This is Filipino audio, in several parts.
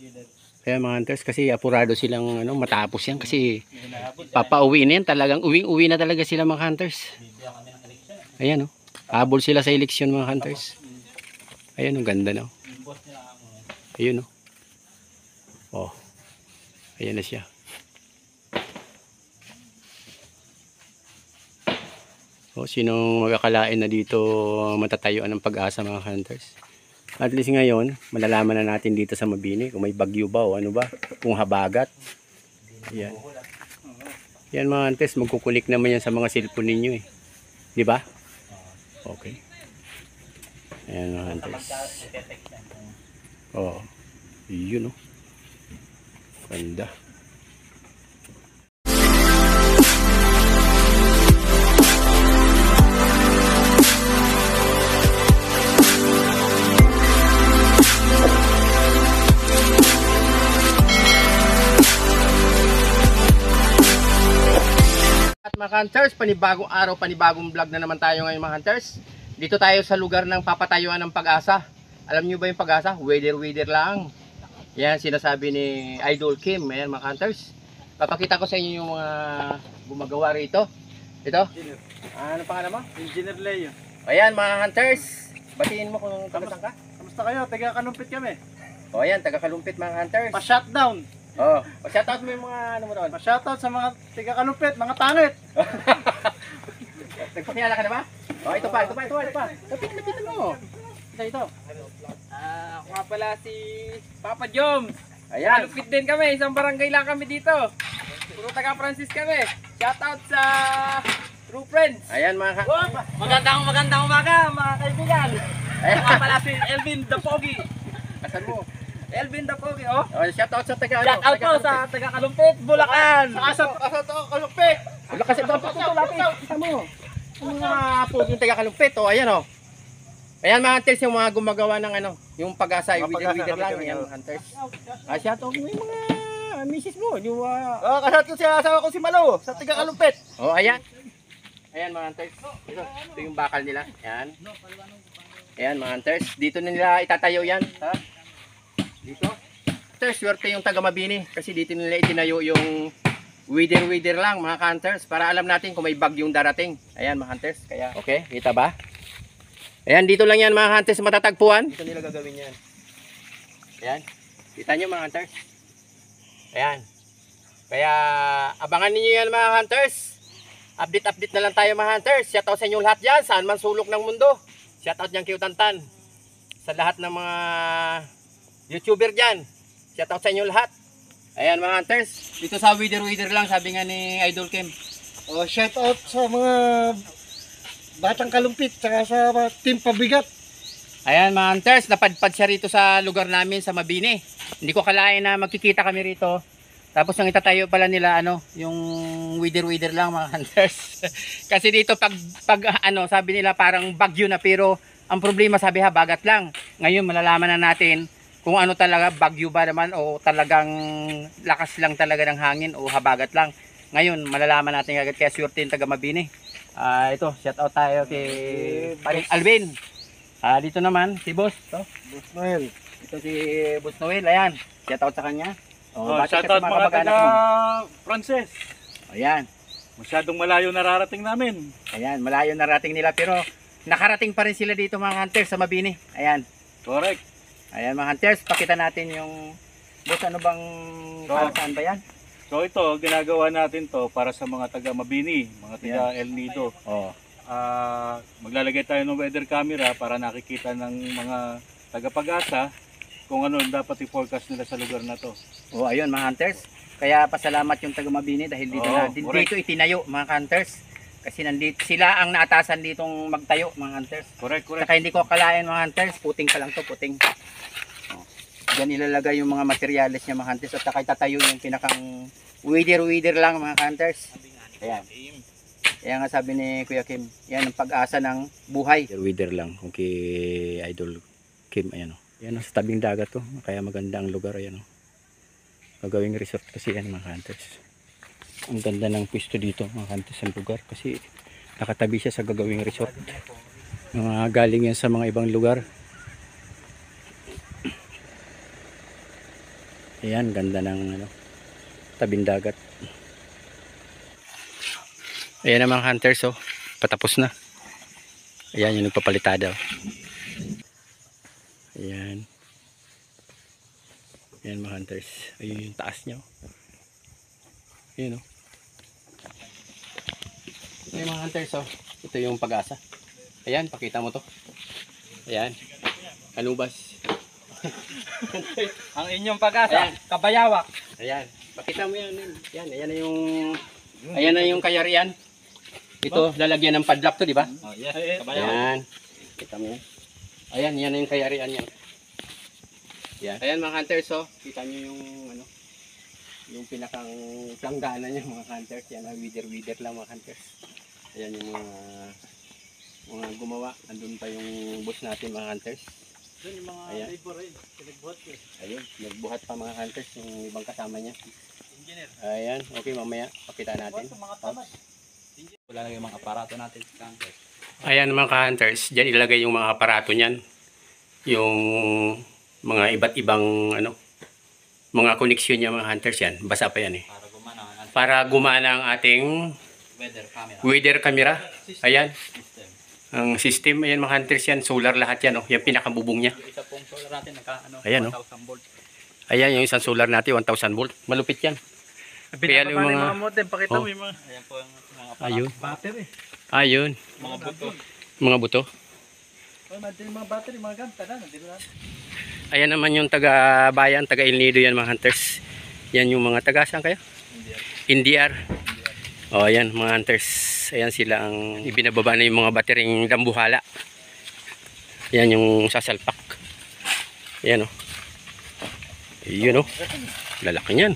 Kaya mga hunters, kasi apurado silang matapos yan kasi papauwi na yan, talagang uwing-uwi na talaga sila mga hunters. Ayan habol sila sa eleksyon mga hunters. Ayan ganda na. Ayun ayan na siya. Sinong magakalain na dito matatayuan ng Pag-asa mga hunters. At least ngayon, malalaman na natin dito sa Mabini kung may bagyo ba o ano ba, kung habagat. Yan. Yan mga hunters, magkukulik naman yan sa mga cellphone ninyo Di ba? Okay. Ayan mga hunters. Yun Ganda. Mga hunters, panibagong araw, panibagong vlog na naman tayo ngayon mga hunters. Dito tayo sa lugar ng papatayuan ng Pag-asa. Alam nyo ba yung Pag-asa? Weather lang. Yan sinasabi ni Idol Kim. Ayan mga hunters. Papakita ko sa inyo yung mga gumagawa rito. Ito. Ano pangalan mo? Engineer Leo. Ayan mga hunters. Batiin mo kung taga ka. Kamusta kayo? Taga Kalumpit kami. Ayan, taga Kalumpit mga hunters. Pa-shutdown. Pa-shoutout mo yung mga mo doon. Pa-shoutout sa mga taga Kalumpit, mga tangit. Nagpakilala ka na ba? Ito pa. Lapitan mo. Ito. Ako nga pala si Papa Jom. Ayan. Kalumpit din kami, isang barangay lang kami dito. Puro taga Francis kami. Shoutout sa True Friends. Ayan mga Magandang umaga mga kaibigan. Ako nga pala si Elvin the Pogi. Asan mo? Elvin the Pogi, Shoutout sa taga Shoutout po sa taga Kalumpit, Bulacan. Asa to Kalumpit. Wala kasi ito lapit. Kita mo. Yung mga puging taga Kalumpit. Ayan Ayan mga hunters, yung mga gumagawa ng yung Pag-asa, wither lang. Ayan mga hunters. Shoutout mo yung mga misis mo. Kasat ko siya asawa ko si Malo sa taga Kalumpit. Ayan. Ayan mga hunters. Ito yung bakal nila. Ayan. Ayan mga hunters. Dito na nila itatayo yan. Dito. Hunters, swerte yung taga Mabini. Kasi dito nila itinayo yung wither lang mga hunters. Para alam natin kung may bagyong darating. Ayan mga hunters. Kaya, okay, kita ba? Ayan, dito lang yan mga hunters matatagpuan. Dito nila gagawin yan. Ayan. Kita nyo mga hunters. Ayan. Kaya, abangan niyo yan mga hunters. Update na lang tayo mga hunters. Shoutout sa inyo lahat dyan. Saan man sulok ng mundo. Shoutout dyan kay Utantan. Sa lahat ng mga YouTuber dyan. Shoutout sa inyo lahat. Ayan mga hunters. Dito sa wither lang. Sabi nga ni Idol Kim. Shoutout sa mga Batang Kalumpit saka sa Team Pabigat. Ayan mga hunters. Napadpad siya rito sa lugar namin sa Mabini. Hindi ko kalain na magkikita kami rito. Tapos yung itatayo pala nila yung wither lang mga hunters. Kasi dito pag sabi nila parang bagyo na, pero ang problema sabi bagat lang. Ngayon malalaman na natin kung ano talaga, bagyo ba naman o talagang lakas lang talaga ng hangin o habagat lang. Ngayon malalaman natin agad, kaya swerte yung taga Mabini. Ito, shout out tayo kay Paring Alvin. Dito naman si Boss, Boss Noel. Ito si Boss Noel, ayan. Shout out sa kanya. Shout out mga taga Frances. Ayan. Masyadong malayo nararating namin. Ayan, malayo narating nila pero nakarating pa rin sila dito mga hunters sa Mabini. Ayan. Correct. Ayan mga hunters, pakita natin yung Boss, ano bang para saan ba yan? So ito, ginagawa natin to para sa mga taga Mabini, mga taga El Nido. Maglalagay tayo ng weather camera para nakikita ng mga taga Pag-asa kung ano dapat i-forecast nila sa lugar na to. Ayun mga hunters. Kaya pasalamat yung taga Mabini dahil dito itinayo mga hunters. Kasi nandito sila ang naatasan ditong magtayo mga hunters. Correct. Saka hindi ko akalain mga hunters, puting pa lang to, puting. Diyan ilalagay yung mga materyales niya mga hunters at saka itatayo yung pinakang wither lang mga hunters. Ayan. Kaya nga sabi ni Kuya Kim, yan ang pag-asa ng buhay. Wither lang kung kay Idol Kim. Ayan yan sa tabing dagat to. Kaya maganda ang lugar. Ayan gagawing resort kasi yan mga hunters. Ang ganda ng pwesto dito mga hunters ang lugar kasi nakatabi siya sa gagawing resort. Mga galing yan sa mga ibang lugar. Ayan, ganda ng ano, tabing dagat. Ayan ang mga hunters, oh. Patapos na. Ayan yung nagpapalitada, oh. Ayan. Ayan mga hunters. Ayun yung taas nyo. Ayan, oh. Ayan mga hunters, oh. Ito yung Pag-asa. Ayan, pakita mo to. Ayan. Kanubas. Ang inyong Pag-asa, Ayan. Kabayawak. Ayan. Pakita mo yan. Ayan, ayan na yung kayarian. Ito, lalagyan ng padlock to, di ba? Oh, yes. Ayan. Kita mo yan. Ayan, yan na yung kayarian niya. Ayan. Ayan mga hunters, oh. Kita nyo yung ano, yung pinakang planggana niya mga hunters. Yan, wither lang mga hunters. Ayan yung mga gumawa. Andun pa yung boss natin mga hunters. Doon yung mga Ayan. labor rin, pinagbuhat ko. Ayun, nagbuhat pa mga hunters yung ibang kasama niya. Engineer. Ayan, okay mamaya pakita natin. Mga tamad. Wala na yung mga aparato natin sa campus. Ayan mga ka-hunters, diyan ilagay yung mga aparato niyan. Yung mga iba't ibang ano, mga koneksyon niya mga hunters yan. Basa pa yan eh. Para gumana ang Para gumana ang ating weather camera. Ayan, System. ang system. Ayan mga hunters yan, solar lahat yan. Oh. Yung pinakabubong niya. Yung isa pong solar natin, Ayan, oh. 1,000 volt. Ayan yung isang solar natin, 1,000 volt. Malupit yan. Kaya yung mga... modem, pakita mo yung mga... Ayan po yung mga aparato. Ayun. Battery. Ayun, Mga buto. mga buto. Oh, nandiyan yung mga battery, mga ganta na. Nandiyan na. Ayan naman yung taga-bayan, taga-El Nido yan mga hunters. Yan yung mga taga-saan kayo? NDR. O ayan mga hunters. Ayan sila ang ibinababa na yung mga batering dambuhala. Yan yung sasalpak. Ayan o. Yun o. Lalaki niyan.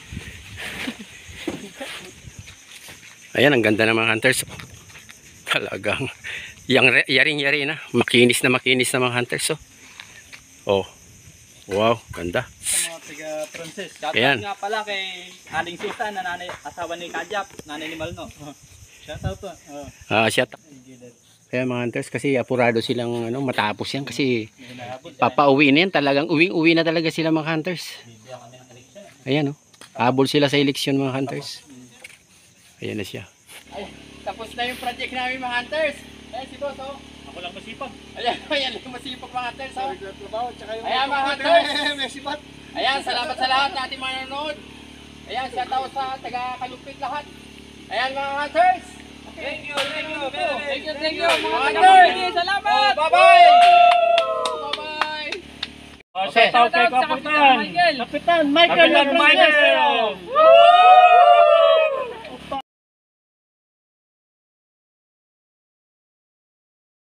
Ayan ang ganda ng mga hunters. Talagang yaring-yari na. Makinis na mga hunters. Oh. Wow, ganda. Sa mga taga-Francis. Ayan. Shoutout nga pala kay Aling Susan, na nanay, asawa ni Kadyap, nanay ni Malno. Shoutout to. Siya. Kaya mga hunters kasi apurado silang ano, matapos yan kasi papauwi na yan. Talagang uwing-uwi na talaga sila mga hunters. Ayan oh. Habol sila sa eleksyon mga hunters. Ayan na siya. Ay, tapos na yung project namin mga hunters. Ayan si boss oh. Ako lang masipag. Ayan yung masipag mga hunters oh. Ayan Ayan mga hunters. Ayan, salamat sa lahat na ating mga nanonood. Ayan, shout out sa taga-Kalupit lahat. Ayan mga hunters. Thank you mga hunters. Salamat. Bye-bye. Bye-bye. Shout out kay Kapitan. Kapitan Michael.